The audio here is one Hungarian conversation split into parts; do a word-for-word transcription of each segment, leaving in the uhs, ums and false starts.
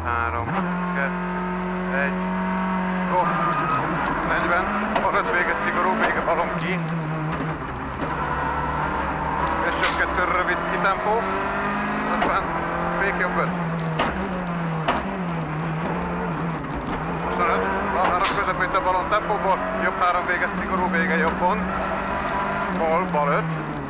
három, kettő, egy, go! negyven, harminc vége szigorú, vége balon ki. És jobb kettő rövid kitempó. ötven, fék jobb öt. huszonöt, bal három közepét a balon tempóból, jobb három vége szigorú, vége jobbon. Bal, bal öt.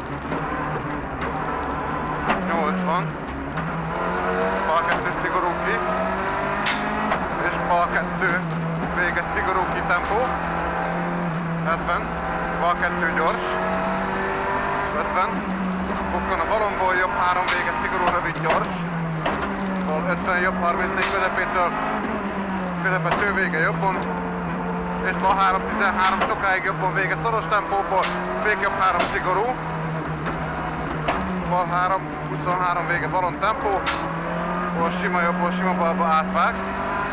nyolcvan. Bal kettő szigorú ki. És bal kettő vége szigorú ki tempó. hetven. Bal kettő gyors. ötven. Bukkan a balonból, jobb három vége szigorú, rövid gyors. Bal ötven, jobb harmincnégy közepétől közepető vége jobbon. És bal három tizenhárom sokáig jobbon vége szoros tempóból, fék jobb három szigorú. Bal három huszonhárom vége balon tempó. Bal sima jobbból, sima balba átvágsz.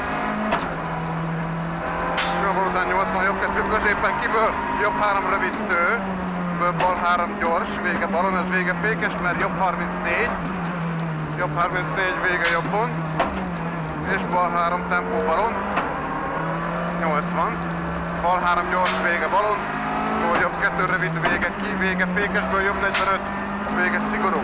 Sima bal után nyolcvan, jobb kettő középen kiből, jobb három rövid tő. Bal három gyors, vége balon, ez vége fékes, mert jobb harmincnégy. Jobb harmincnégy vége jobbon. És bal három tempó balon. nyolcvan. Bal három gyors, vége balon. Bal jobb kettő rövid, vége ki, vége fékesből, jobb negyvenöt, vége szigorú.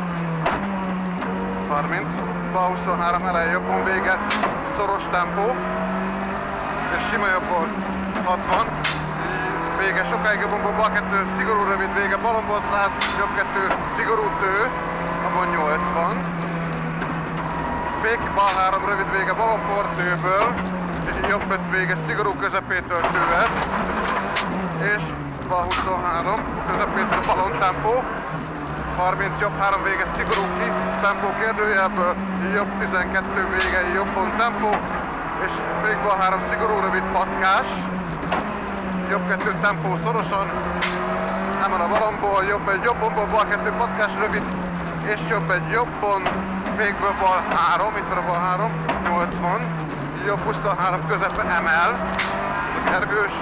harminc. Bal huszonhárom eleje jobbon, vége szoros tempó. És sima jobbon hatvan. Vége sokáig jobbonból, bal kettő szigorú rövid, vége balonból száz, jobb kettő szigorú tő, abban nyolcvan. Fék bal három rövid, vége balonpor tőből, jobb öt vége szigorú közepétől tőet, és bal huszonhárom közepétől balon tempó, harminc jobb három vége szigorú ki, tempó kérdőjelből, jobb tizenkettő vége jobbon tempó, és fék bal három szigorú rövid patkás, jobb kettő tempó szorosan, emel a balonból, jobb egy jobbonból, bal kettő patkás rövid, és jobb egy jobbon, végből bal három, itt van a bal három, nyolcvan, jobb huszonhárom közepén emel, ergős,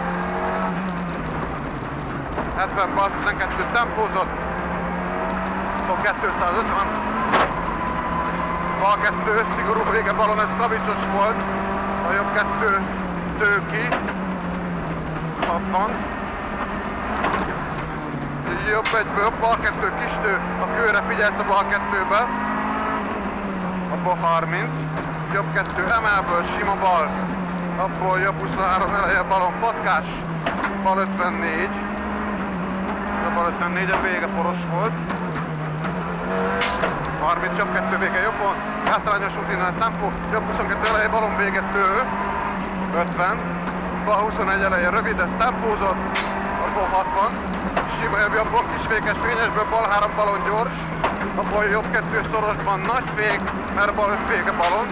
hetven bal tizenkettő tempózott, bal kétszázötven, bal kettő szigorú vége balon, ez kavicsos volt, a jobb kettő tő ki, hatvan, jobb egyből, bal kettő kis tő, a kőre figyelsz a bal kettőbe, abból harminc, jobb kettő emelből, sima bal, abból jobb huszonhárom eleje balon patkás, bal ötvennégy, a bal ötvennégy a vége poros volt, harminc, jobb kettő vége jobbon, hátrányos útinál tempó, jobb huszonkettő eleje balon vége tő, ötven, bal huszonegy eleje rövid, ez tempózott, abból hatvan, sima jobb jobbon, kisfékes fényesből, bal három balon gyors, abból jobb kettő szorosban nagy fék, mert bal öt vége balon,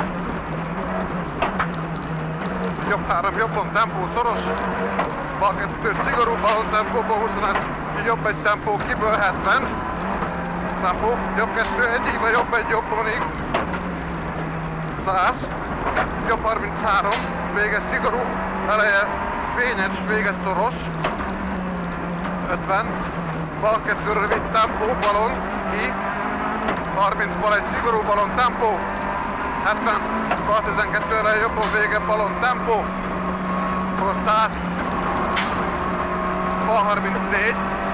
jobb három jobbon tempó szoros, bal kettő szigorú balon tempóból huszonegy, jobb egy tempó kiből hetven, tempó, jobb kettő egyig, vagy jobb egy jobbonig, száz, jobb harminchárom, vége szigorú, eleje fényes, vége szoros, ötven, bal kettő rövid tempó, balon, ki, harminc, bal egy szigorú balon tempó, hetven, bal tizenkettő eleje jobbon vége balon tempó, akkor száz, bal harmincnégy,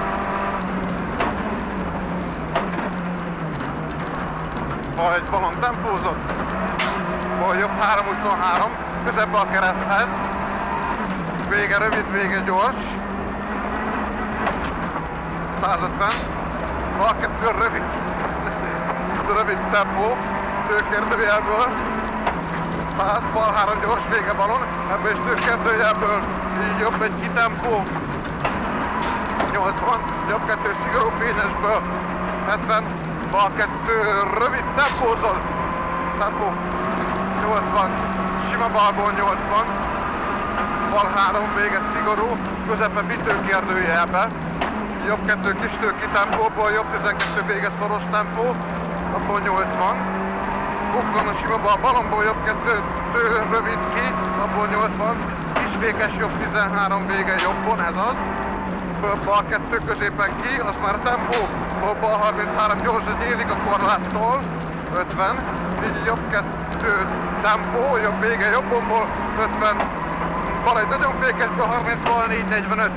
bal egy balon tempózott, bal jobb három huszonhárom, közebb a kereszthez, vége rövid, vége gyors, százötven, bal kettő rövid, rövid tempó, tőkérdőjelből, száz, bal három gyors, vége balon, ebből is tőkérdőjelből, így jobb egy kitempó, nyolcvan, jobb kettő szigorú fényesből, hetven, bal kettő rövid tempózol, tempó, nyolcvan, sima balból nyolcvan, bal három vége szigorú, közepe bitőkérdőjelbe, jobb kettő kis tő ki tempóból, jobb tizenkettő vége szoros tempó, abból nyolcvan, bukkan a sima bal balonból, jobb kettő tő rövid ki, abból nyolcvan, kisfékes jobb tizenhárom vége jobbon, ez az, bal kettő középen ki, az már tempó, bal harminchárom gyors, hogy élik a korláttól, ötven, így jobb kettő, tempó, jobb vége, jobbomból, ötven, bal egy nagyon fékesből, harminc, bal négy, negyvenöt.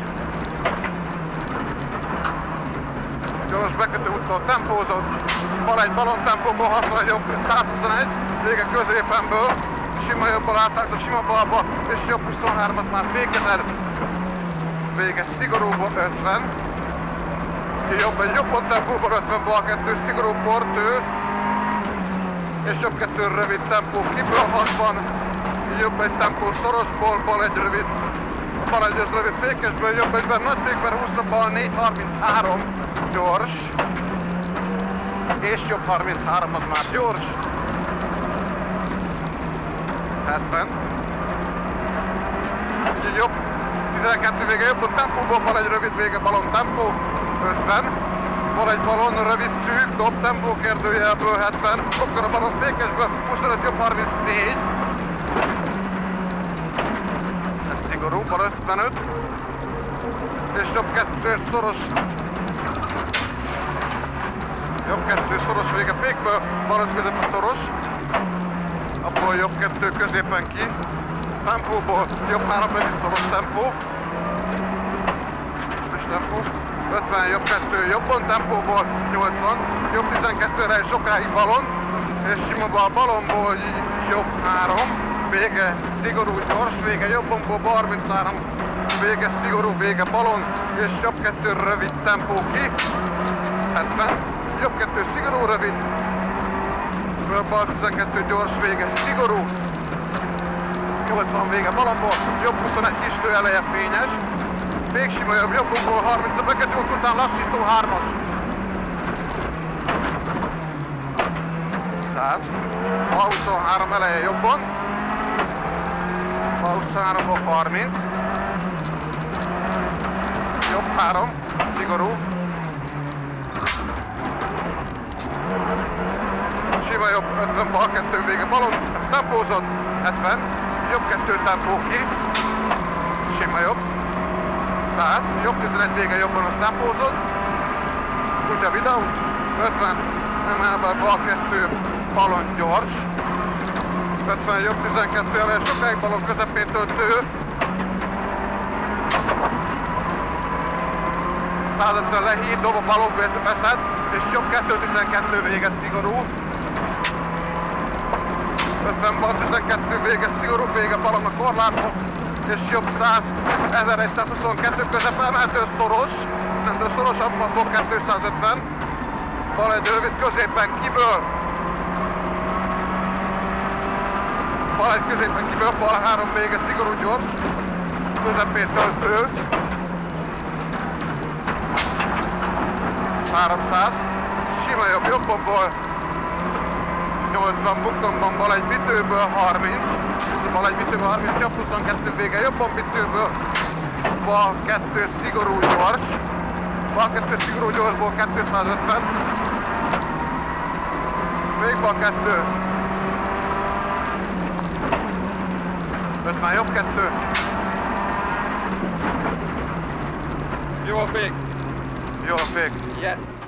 Gyors bekötő úttól tempózott, bal egy balon tempóból, hatvan, jobb, százhuszonegy, vége középenből, sima jobbal átvágta, sima balba, és jobb huszonhármat már fékezed. Vége szigorúból ötven, jobb egy jobbon tempóból ötven, bal kettő, szigorú portő, és jobb kettő rövid tempó kiből hatvan, jobb egy tempó szorosból, bal egy rövid, bal egy rövid fékesből, jobb egyben nagy fékben húszra, bal négy harminchárom, gyors, és jobb harminchárom az már gyors, hetven, így jobb, tizenkettő vége jobbon tempóból, bal egy rövid vége balon tempó, ötven, bal egy balon rövid szűk, dob tempó kérdőjelből hetven, akkor a balon fékesből, huszonöt jobb harmincnégy, ez szigorú, bal ötvenöt, és jobb kettő szoros, jobb kettő szoros vége fékből, bal öt középen szoros, abból jobb kettő középen ki, tempóból jobb három rövid szoros tempó, és tempó, ötven jobb kettő jobbon tempóból, nyolcvan, jobb tizenkettőre sokáig balon, és sima bal balonból jobb három, vége szigorú gyors, vége jobbomból harminchárom, vége szigorú, vége balon, és jobb kettő rövid tempó ki, hetven, jobb kettő szigorú rövid, bal tizenkettő gyors, vége szigorú, nyolcvan vége balonból, jobb huszonegy kistő eleje fényes, még sima jobb, jobbomból harminc, a bekötők után lassító hármas. száz, bal huszonhárom eleje jobban, bal huszonháromból harminc, jobb három, szigorú, sima jobb ötven, bal kettő vége balon, tempózott, hetven, jobb kettő tempó ki, sima jobb, száz, jobb tizenegy vége jobban az tempózott, kutya videó, ötven, emelve bal kettő, balon gyors, ötven jobb tizenkettő elő, sokáig balon közepén töltő, százötven lehív, dob a balon veszed, és jobb kettő tizenkettő vége szigorú, ötven bal tizenkettő vége szigorú, vége balon a korláton, és jobb száz, ezeregyszázhuszonkettő közep emeltő szoros, rendőr szoros, abban kétszázötven, bal egy rövid középen kiből, bal egy középen kiből, bal három vége szigorú gyors, közepén töltő, háromszáz, sima jobb jobbomból, nyolcvan buktonban, bal egy bitőből harminc, bal egy bitőből harminc, jobb huszonkettő vége jobban bitőből, bal kettő szigorú gyors, bal kettő szigorú gyorsból kétszázötven, még bal kettő, ötven jobb kettő, Jó a fék! jó a fék. Yes!